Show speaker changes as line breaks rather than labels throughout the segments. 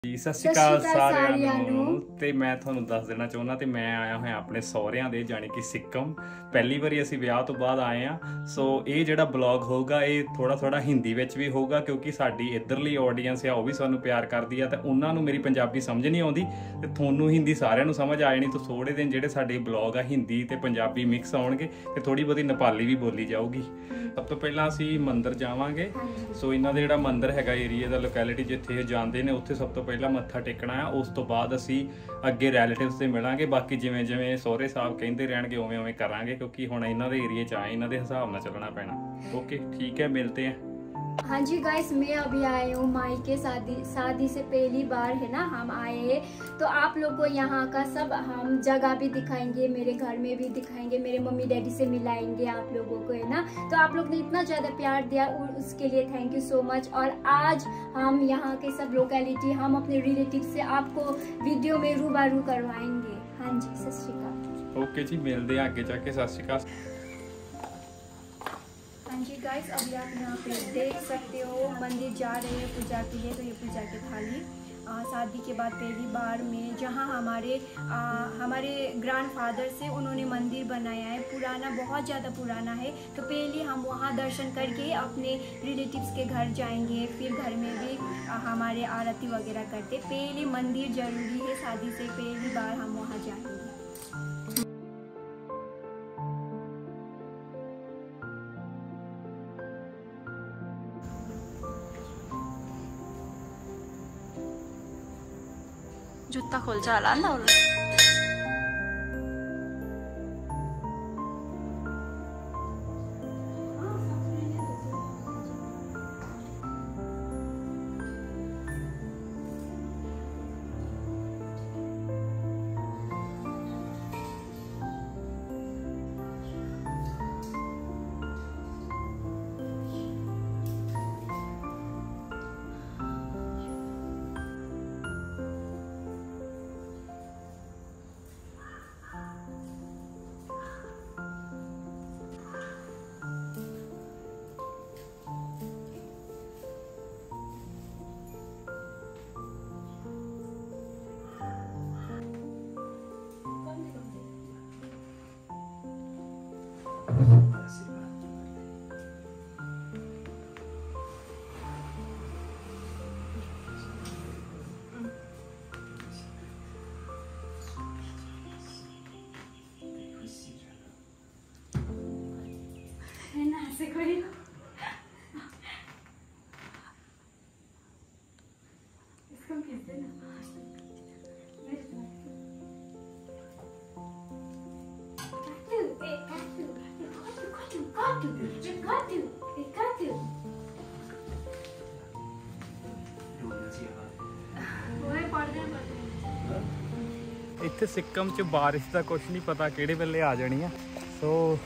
ਜੀ ਸਤਿ ਸ਼੍ਰੀ ਅਕਾਲ ਸਾਰਿਆਂ ਨੂੰ। ਤੇ ਮੈਂ ਤੁਹਾਨੂੰ ਦੱਸ ਦੇਣਾ ਚਾਹੁੰਦਾ ਤੇ ਮੈਂ ਆਇਆ ਹੋਇਆ ਆਪਣੇ ਸਹੁਰਿਆਂ ਦੇ ਜਾਨੀ ਕਿ ਸਿੱਕਮ। ਪਹਿਲੀ ਵਾਰੀ ਅਸੀਂ ਵਿਆਹ ਤੋਂ ਬਾਅਦ ਆਏ ਆ। ਸੋ ਇਹ ਜਿਹੜਾ ਬਲੌਗ ਹੋਊਗਾ ਇਹ ਥੋੜਾ ਹਿੰਦੀ ਵਿੱਚ ਵੀ ਹੋਊਗਾ ਕਿਉਂਕਿ ਸਾਡੀ ਇੱਧਰਲੀ ਆਡੀਅנס ਆ ਉਹ ਵੀ ਸਾਨੂੰ ਪਿਆਰ ਕਰਦੀ ਆ ਤੇ ਉਹਨਾਂ ਨੂੰ ਮੇਰੀ ਪੰਜਾਬੀ ਸਮਝ ਨਹੀਂ ਆਉਂਦੀ ਤੇ ਤੁਹਾਨੂੰ ਹਿੰਦੀ ਸਾਰਿਆਂ ਨੂੰ ਸਮਝ ਆ ਜਾਣੀ। ਤਾਂ ਥੋੜੇ ਦਿਨ ਜਿਹੜੇ ਸਾਡੇ ਬਲੌਗ ਆ ਹਿੰਦੀ ਤੇ ਪੰਜਾਬੀ ਮਿਕਸ ਆਉਣਗੇ ਤੇ ਥੋੜੀ ਬਹੁਤੀ ਨੇਪਾਲੀ ਵੀ ਬੋਲੀ ਜਾਊਗੀ। ਸਭ ਤੋਂ ਪਹਿਲਾਂ ਅਸੀਂ ਮੰਦਿਰ ਜਾਵਾਂਗੇ। ਸੋ ਇਹਨਾਂ ਦਾ ਜਿਹੜਾ ਮੰਦਿਰ ਹੈਗਾ ਏਰੀਆ ਦਾ ਲੋਕੈਲਿਟੀ ਜਿੱਥੇ ਇਹ ਜਾਂਦੇ ਨੇ ਉੱਥੇ ਸਭ ਤੋਂ ਪਹਿਲਾਂ ਮੱਥਾ ਟੇਕਣਾ ਆ। ਉਸ ਤੋਂ ਬਾਅਦ ਅਸੀਂ ਅੱਗੇ ਰੈਲੇਟਿਵਸ ਦੇ ਮਿਲਾਂਗੇ। ਬਾਕੀ ਜਿਵੇਂ ਜਿਵੇਂ ਸਹੁਰੇ ਸਾਹਿਬ ਕਹਿੰਦੇ ਰਹਿਣਗੇ ਉਵੇਂ ਉਵੇਂ ਕਰਾਂਗੇ ਕਿਉਂਕਿ ਹੁਣ ਇਹਨਾਂ ਦੇ ਏਰੀਏ 'ਚ ਆਏ, ਇਹਨਾਂ ਦੇ ਹਿਸਾਬ ਨਾਲ ਚੱਲਣਾ ਪੈਣਾ। ओके ठीक है, मिलते हैं।
हाँ जी गाइस, मैं अभी आई हूँ माई के शादी से पहली बार है ना हम आए हैं। तो आप लोग को यहाँ का सब हम जगह भी दिखाएंगे, मेरे घर में भी दिखाएंगे, मेरे मम्मी डैडी से मिलाएंगे आप लोगों को, है ना। तो आप लोग ने इतना ज़्यादा प्यार दिया उसके लिए थैंक यू सो मच। और आज हम यहाँ के सब लोकेलिटी हम अपने रिलेटिव से आपको वीडियो में रूबरू करवाएंगे। हाँ जी, सत श्री अकाल।
ओके जी, मिलते हैं आगे जाके। सत श्री अकाल।
हाँ जी गाइस, अभी आप यहाँ पे देख सकते हो मंदिर जा रहे हैं पूजा के लिए। तो ये पूजा के थाली शादी के बाद पहली बार में जहाँ हमारे ग्रैंडफादर से उन्होंने मंदिर बनाया है, पुराना, बहुत ज़्यादा पुराना है। तो पहले हम वहाँ दर्शन करके अपने रिलेटिव्स के घर जाएंगे, फिर घर में भी हमारे आरती वगैरह करते। पहले मंदिर ज़रूरी है, शादी से पहली बार हम वहाँ जाएंगे।
जुत्ता खोल्छ होला नि त उसले।
ਇੱਥੇ ਸਿੱਕਮ 'ਚ ਬਾਰਿਸ਼ ਦਾ ਕੁਛ ਨਹੀਂ ਪਤਾ ਕਿਹੜੇ ਵੇਲੇ ਆ ਜਾਣੀ ਆ। ਸੋ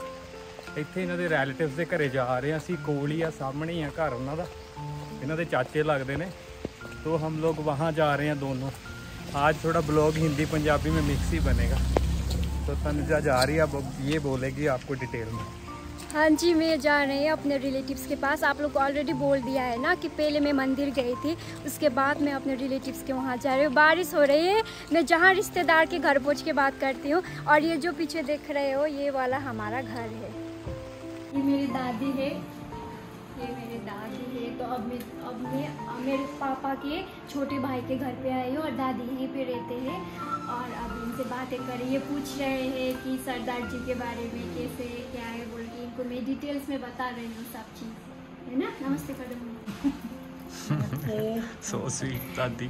ਇੱਥੇ ਇਹਨਾਂ ਦੇ ਰਿਲੇਟਿਵਸ ਦੇ ਘਰੇ ਜਾ ਰਹੇ ਹਾਂ ਅਸੀਂ। ਕੋਲ ਹੀ ਆ, ਸਾਹਮਣੇ ਹੀ ਆ ਘਰ ਉਹਨਾਂ ਦਾ, ਇਹਨਾਂ ਦੇ ਚਾਚੇ ਲੱਗਦੇ ਨੇ। तो हम लोग वहाँ जा रहे हैं दोनों। आज थोड़ा ब्लॉग हिंदी पंजाबी में मिक्स ही बनेगा। तो तनुजा जा रही है, अब ये बोलेगी आपको डिटेल में।
हाँ जी, मैं जा रही हूँ अपने रिलेटिव्स के पास। आप लोग को ऑलरेडी बोल दिया है ना कि पहले मैं मंदिर गई थी, उसके बाद मैं अपने रिलेटिव्स के वहाँ जा रही हूँ। बारिश हो रही है, मैं जहाँ रिश्तेदार के घर पहुँच के बात करती हूँ। और ये जो पीछे देख रहे हो ये वाला हमारा घर है। ये मेरी दादी है, ये मेरे दादी है। तो अब मैं मेरे पापा के छोटे भाई के घर पे आई हूँ और दादी यहीं पे रहते हैं। और अब इनसे बातें करें, ये पूछ रहे हैं कि सरदार जी के बारे में कैसे क्या है बोल के। इनको मैं डिटेल्स में बता रही हूँ सब चीज़, है ना। नमस्ते कर दो।
सो स्वीट दादी।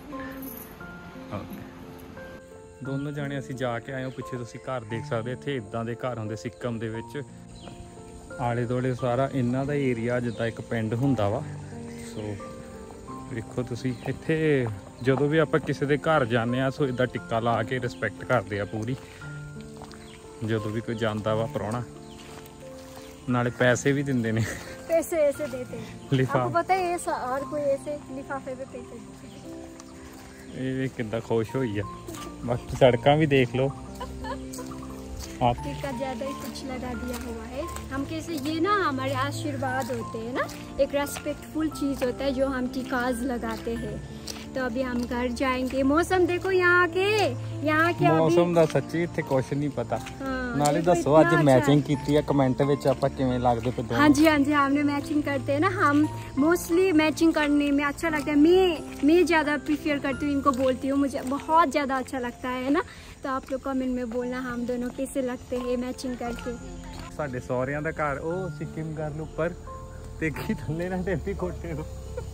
ਦੋਨੋਂ ਜਾਣੇ ਅਸੀਂ ਜਾ ਕੇ ਆਏ ਹਾਂ। ਪਿੱਛੇ ਤੁਸੀਂ ਘਰ ਦੇਖ ਸਕਦੇ, ਇੱਥੇ ਇਦਾਂ ਦੇ ਘਰ ਹੁੰਦੇ ਸਿੱਕਮ ਦੇ ਵਿੱਚ। ਆਲੇ ਦੁਆਲੇ ਸਾਰਾ ਇਹਨਾਂ ਦਾ ਏਰੀਆ ਜਿੱਦਾਂ ਇੱਕ ਪਿੰਡ ਹੁੰਦਾ ਵਾ। ਸੋ ਵੇਖੋ ਤੁਸੀਂ ਇੱਥੇ ਜਦੋਂ ਵੀ ਆਪਾਂ ਕਿਸੇ ਦੇ ਘਰ ਜਾਂਦੇ ਆ ਸੋ ਇਦਾਂ ਟਿੱਕਾ ਲਾ ਕੇ ਰਿਸਪੈਕਟ ਕਰਦੇ ਆ ਪੂਰੀ। ਜਦੋਂ ਵੀ ਕੋਈ ਜਾਂਦਾ ਵਾ ਪ੍ਰਾਹੁਣਾ, ਨਾਲੇ ਪੈਸੇ ਵੀ ਦਿੰਦੇ ਨੇ।
पैसे ऐसे देते हैं, आपको पता है ये और कोई ऐसे लिफाफे पे पैसे देते।
ये कितना खुश हुई है। बाकी सड़कां भी देख लो आप।
टीका ज्यादा ही कुछ लगा दिया हुआ है। हम कैसे ये ना हमारे आशीर्वाद होते हैं ना, एक रेस्पेक्टफुल चीज़ होता है जो हम टीकाज लगाते हैं। तो अभी हम घर जाएंगे। मौसम देखो यहाँ के
मौसम ਦਾ ਸੱਚੀ ਇੱਥੇ ਕੁਛ ਨਹੀਂ ਪਤਾ। ਨਾਲੇ
देखो
ਦੱਸੋ ਅੱਜ
इतना
ਮੈਚਿੰग ਕੀਤੀ ਆ ਕਮੈਂਟ ਵਿੱਚ ਆਪਾਂ ਕਿਵੇਂ ਲੱਗਦੇ ਪਏ ਦੋਨੋਂ।
हाँ जी हमने मैचिंग करते हैं ना, हम मोस्टली मैचिंग करने में अच्छा लगता है। मैं ज़्यादा प्रीफर करती हूँ, इनको बोलती हूँ, मुझे बहुत ज़्यादा अच्छा लगता है ना। तो आप लोग कमेंट में बोलना हम दोनों कैसे लगते हैं मैचिंग करके।
ਸਾਡੇ ਸਹੁਰਿਆਂ ਦਾ ਘਰ ਉਹ ਸਿੱਕਿਮ ਗਰਲ ਉੱਪਰ ਦੇਖੀ ਥੱਲੇ ਨਾ ਡੇਪੀ ਕੋਟੇ ਨੂੰ।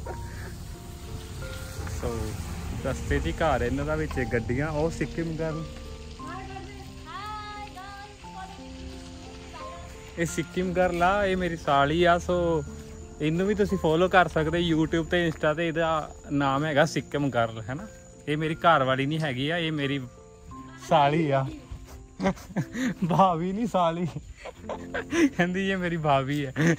ਸੋ ਰਸਤੇ 'ਚ ਹੀ ਘਰ ਇਹਨਾਂ ਦਾ ਵਿੱਚ ਗੱਡੀਆਂ, ਉਹ ਸਿੱਕਿਮ ਗਰਲ। ਇਹ ਸਿੱਕਿਮ ਗਰਲ ਆ, ਇਹ ਮੇਰੀ ਸਾਲੀ ਆ। ਸੋ ਇਹਨੂੰ ਵੀ ਤੁਸੀਂ ਫੋਲੋ ਕਰ ਸਕਦੇ YouTube ਤੇ ਇੰਸਟਾ ਤੇ। ਇਹਦਾ ਨਾਮ ਹੈਗਾ ਸਿੱਕਿਮ ਗਰਲ, ਹੈ ਨਾ। ਇਹ ਮੇਰੀ ਘਰ ਵਾਲੀ ਨਹੀਂ ਹੈਗੀ ਆ, ਇਹ ਮੇਰੀ ਸਾਲੀ ਆ। भाभी नहीं साली कहती ये मेरी भाभी है।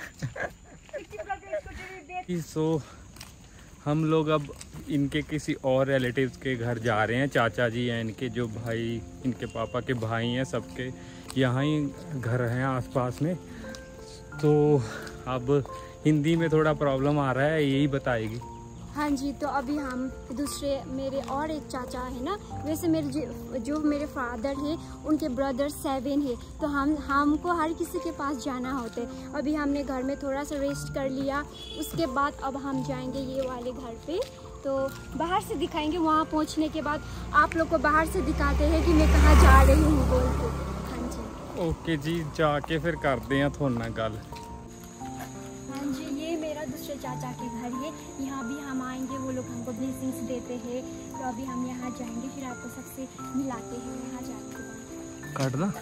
सो हम लोग अब इनके किसी और रिलेटिव्स के घर जा रहे हैं। चाचा जी हैं इनके, जो भाई इनके पापा के भाई हैं, सबके यहाँ ही घर हैं आसपास में। तो अब हिंदी में थोड़ा प्रॉब्लम आ रहा है, यही बताएगी।
हाँ जी, तो अभी हम दूसरे मेरे और एक चाचा है ना, वैसे मेरे जो मेरे फादर है उनके ब्रदर 7 है। तो हमको हर किसी के पास जाना होता है। अभी हमने घर में थोड़ा सा रेस्ट कर लिया, उसके बाद अब हम जाएंगे ये वाले घर पे। तो बाहर से दिखाएंगे, वहाँ पहुँचने के बाद आप लोग को बाहर से दिखाते हैं कि मैं कहाँ जा रही हूँ बोल के। हाँ जी
ओके जी, जाके फिर करते हैं थोड़े नाल गल।
दूसरे चाचा के घर है, यहाँ भी हम आएंगे, वो लोग हमको ब्लेसिंग्स देते हैं। तो अभी हम यहाँ जाएंगे, फिर आपको सबसे मिलाते हैं यहाँ जाने के बाद।
काट ला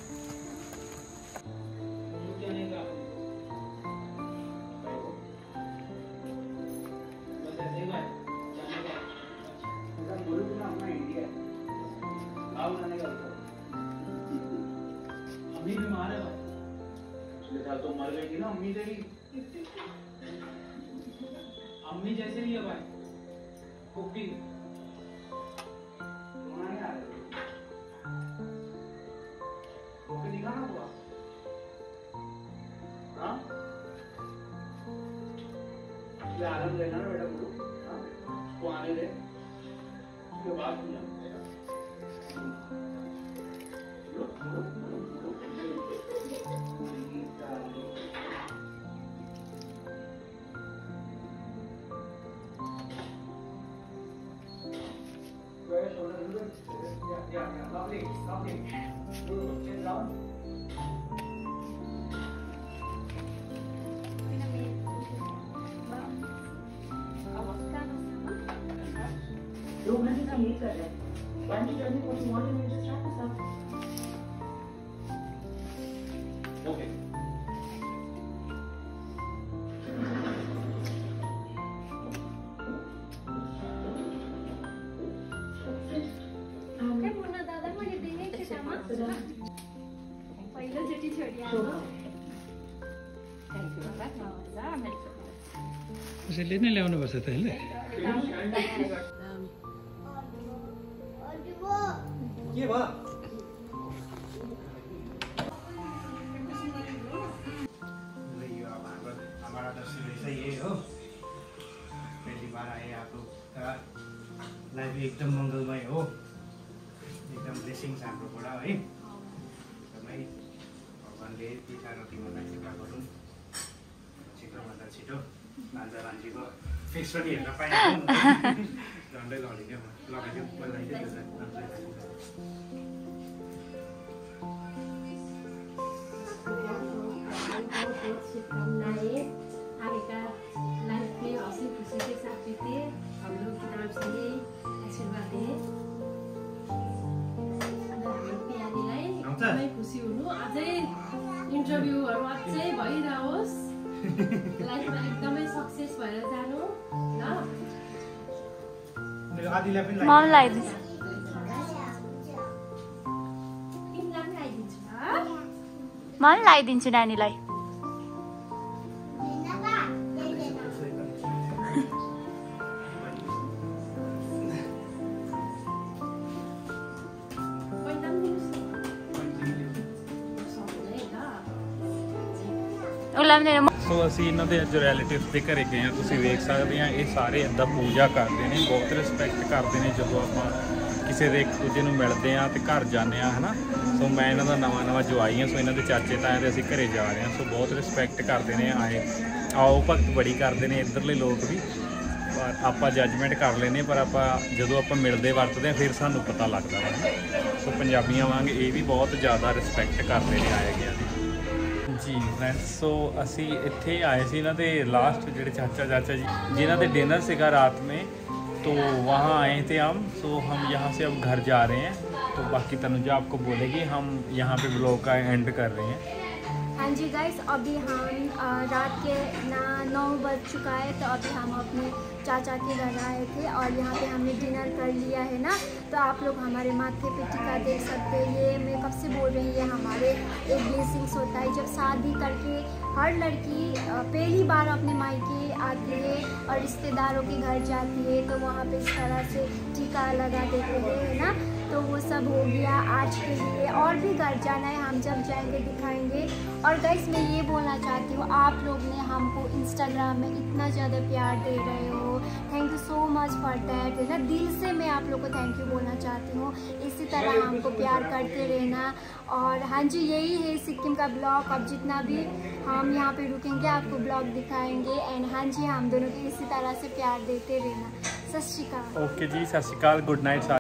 अम्मी बीमार है, पिछले साल तो मर गई थी ना अम्मी तेरी। अम्मी जैसे नहीं है भाई, कुकी दिखा ना हुआ। हाँ आराम लेना ना बेटा, गुरु को आने दे, उसके बाद दो घंटे का ये कर रहे हैं। Why don't you tell me what you want and we'll just wrap this up? Okay.
उसले नै ल्याउनुपर्छ त हैन।
के भयो? हमारा दर्शन ऐसा ही है हो। पहली बार आए आप लोग का लाइफ एकदम मंगलमय हो, एकदम ब्लेसिंग्स हाम्रोबाट है। एकदमै भगवान्ले पिता र तिमीलाई कृपा गरून्। छिटोभन्दा छिटो लान्जा लान्जीको फेस पनि हेर्न पाइहाल्नु। झन्डै लडिदियो लगाइदियो बोलाइदियो।
शुभकामनाएं आगे का लाइफ में हंसी खुशी के साथ बीते, हम लोग की तरफ से ये आशीर्वाद दें। हाम्रो प्यारीलाई एकदमै खुसी हुनु, अझै इन्टरभ्यूहरू अझै भइरहोस्, लाइफमा एकदमै सक्सेस भएर जानु ल।
ममलाई दिन्छ, मम लगाइदिन्छु नानीलाई।
ਸੋ ਅਸੀਂ ਇਹਨਾਂ ਦੇ ਅੱਜ ਰਿਲੇਟਿਵਸ ਦੇ ਘਰੇ ਗਏ ਹਾਂ। ਤੁਸੀਂ ਵੇਖ ਸਕਦੇ ਆ ਇਹ ਸਾਰੇ ਇੱਦਾਂ ਪੂਜਾ ਕਰਦੇ ਨੇ, ਬਹੁਤ ਰਿਸਪੈਕਟ ਕਰਦੇ ਨੇ ਜਦੋਂ ਆਪਾਂ ਕਿਸੇ ਦੇ ਇੱਕ ਦੂਜੇ ਨੂੰ ਮਿਲਦੇ ਆ ਤੇ ਘਰ ਜਾਂਦੇ ਆ, ਹੈ ਨਾ। ਸੋ ਮੈਂ ਇਹਨਾਂ ਦਾ ਨਵਾਂ ਜਵਾਈ ਹਾਂ। ਸੋ ਇਹਨਾਂ ਦੇ ਚਾਚੇ ਤਾਏ ਦੇ ਅਸੀਂ ਘਰੇ ਜਾ ਰਹੇ ਹਾਂ। ਸੋ ਬਹੁਤ ਰਿਸਪੈਕਟ ਕਰਦੇ ਨੇ, ਆਓ ਭਗਤ ਬੜੀ ਕਰਦੇ ਨੇ ਇੱਧਰਲੇ ਲੋਕ ਵੀ। ਪਰ ਆਪਾਂ ਜੱਜਮੈਂਟ ਕਰ ਲੈਂਦੇ, ਪਰ ਆਪਾਂ ਜਦੋਂ ਆਪਾਂ ਮਿਲਦੇ ਵਰਤਦੇ ਹਾਂ ਫਿਰ ਸਾਨੂੰ ਪਤਾ ਲੱਗਦਾ ਵਾ। ਸੋ ਪੰਜਾਬੀਆਂ ਵਾਂਗ ਇਹ ਵੀ ਬਹੁਤ ਜ਼ਿਆਦਾ ਰਿਸਪੈਕਟ ਕਰਦੇ ਨੇ ਆਏ ਗਿਆ ਦੀ ਜੀ ਫਰੈਂਡਸ। ਸੋ ਅਸੀਂ ਇੱਥੇ ਆਏ ਸੀ ਇਹਨਾਂ ਦੇ ਲਾਸਟ ਜਿਹੜੇ चाचा जी जिन्हों ਦੇ डिनर ਸੀਗਾ रात में, तो वहाँ आए थे हम। सो हम यहाँ से अब घर जा रहे हैं। तो बाकी तनुजा आपको बोलेगी, हम यहाँ पे ब्लॉग का एंड कर रहे हैं।
हाँ जी गाइस, अभी हम रात के 9 बज चुका है। तो अभी हम अपने चाचा के घर आए थे और यहाँ पे हमने डिनर कर लिया है ना। तो आप लोग हमारे माथे पे टीका देख सकते हैं। ये मैं कब से बोल रही हूँ, ये हमारे एक ब्लेसिंग्स होता है। जब शादी करके हर लड़की पहली बार अपने मायके आती है और रिश्तेदारों के घर जाती है, तो वहाँ पे इस तरह से टीका लगा देते हैं, है ना। तो वो सब हो गया आज के लिए। और भी घर जाना है, हम जब जाएंगे दिखाएंगे। और गाइस मैं ये बोलना चाहती हूँ, आप लोग ने हमको इंस्टाग्राम में इतना ज़्यादा प्यार दे रहे हो, thank you so much for that, है ना। दिल से मैं आप लोग को थैंक यू बोलना चाहती हूँ। इसी तरह हमको प्यार करते रहना। और हाँ जी, यही है सिक्किम का ब्लॉग। अब जितना भी हम यहाँ पे रुकेंगे आपको ब्लॉग दिखाएंगे। एंड हाँ जी, हम दोनों को इसी तरह से प्यार देते रहना। सत श्री अकाल।
ओके जी, सत श्री अकाल, गुड नाइट।